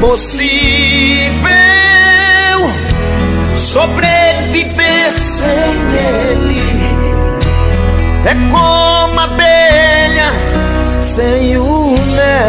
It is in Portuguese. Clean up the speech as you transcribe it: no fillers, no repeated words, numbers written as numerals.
impossível sobreviver sem ele. É como abelha sem o mel.